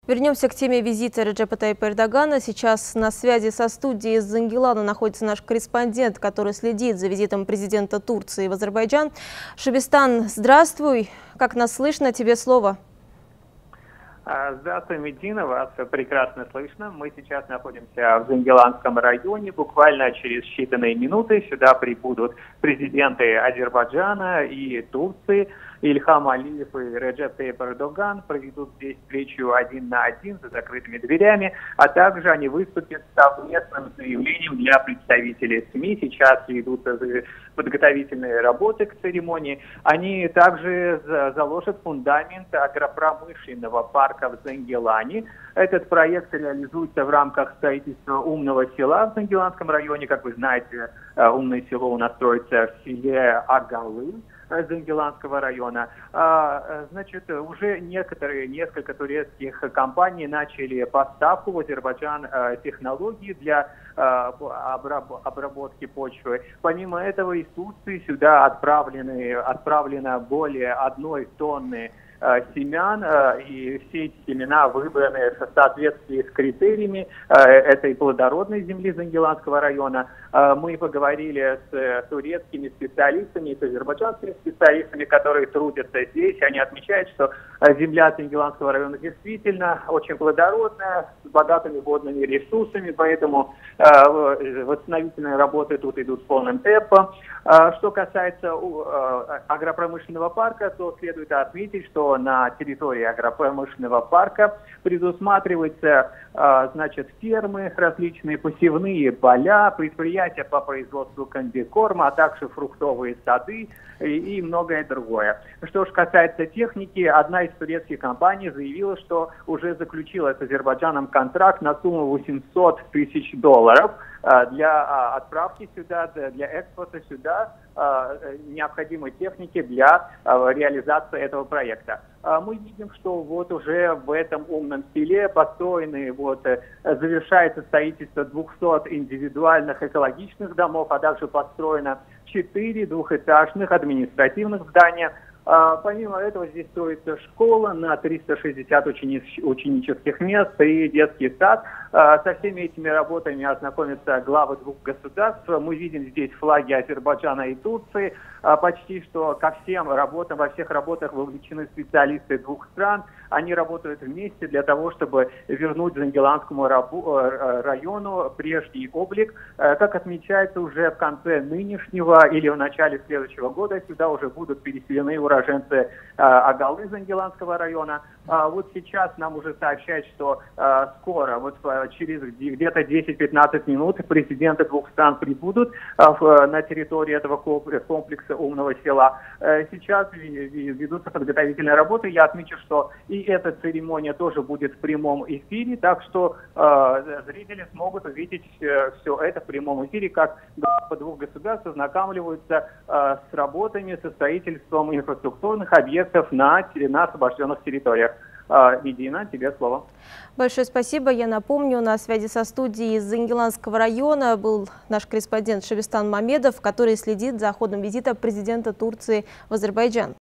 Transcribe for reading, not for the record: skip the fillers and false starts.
Вернемся к теме визита Реджепа Тайипа Эрдогана. Сейчас на связи со студией из Зангилана находится наш корреспондент, который следит за визитом президента Турции в Азербайджан. Шабистан, здравствуй. Как нас слышно? Тебе слово. Здравствуй, Медина, вас прекрасно слышно. Мы сейчас находимся в Зангиланском районе. Буквально через считанные минуты сюда прибудут президенты Азербайджана и Турции. Ильхам Алиев и Реджеп Тайип Эрдоган проведут здесь встречу 1 на 1 за закрытыми дверями, а также они выступят с совместным заявлением для представителей СМИ. Сейчас ведутся подготовительные работы к церемонии. Они также заложат фундамент агропромышленного парка в Зангилане. Этот проект реализуется в рамках строительства умного села в Зангиланском районе. Как вы знаете, умное село у нас строится в селе Агалы Зангиланского района. Значит, уже несколько турецких компаний начали поставку в Азербайджан технологий для обработки почвы. Помимо этого, из Турции сюда отправлено более 1 тонны семян, и все эти семена выбраны в соответствии с критериями этой плодородной земли Зангиланского района. Мы поговорили с турецкими специалистами, с азербайджанскими специалистами, которые трудятся здесь. Они отмечают, что земля Зангиланского района действительно очень плодородная, с богатыми водными ресурсами, поэтому восстановительные работы тут идут полным темпом. Что касается агропромышленного парка, то следует отметить, что на территории агропромышленного парка предусматриваются, значит, фермы, различные посевные поля, предприятия по производству комбикорма, а также фруктовые сады и многое другое. Что же касается техники, одна из турецких компаний заявила, что уже заключила с Азербайджаном контракт на сумму $800 тысяч для отправки сюда, для экспорта сюда необходимой техники для реализации этого проекта. Мы видим, что вот уже в этом умном селе построены, завершается строительство 200 индивидуальных экологичных домов, а также построено 4 двухэтажных административных здания. Помимо этого здесь строится школа на 360 ученических мест и детский сад. Со всеми этими работами ознакомятся главы 2 государств. Мы видим здесь флаги Азербайджана и Турции. Почти что ко всем работам, во всех работах вовлечены специалисты 2 стран. Они работают вместе для того, чтобы вернуть Зангиланскому району прежний облик. Как отмечается, уже в конце нынешнего или в начале следующего года сюда уже будут переселены уроженцы Агалы Зангиланского района. Вот сейчас нам уже сообщают, что скоро, через где-то 10-15 минут, президенты 2 стран прибудут на территорию этого комплекса умного села. Сейчас ведутся подготовительные работы. Я отмечу, что и эта церемония тоже будет в прямом эфире, так что зрители смогут увидеть все это в прямом эфире, как главы 2 государств ознакомливаются с работами, со строительством инфраструктурных объектов на освобожденных территориях. Медина, тебе слово. Большое спасибо. Я напомню, на связи со студией из Зангиланского района был наш корреспондент Шабистан Мамедов, который следит за ходом визита президента Турции в Азербайджан.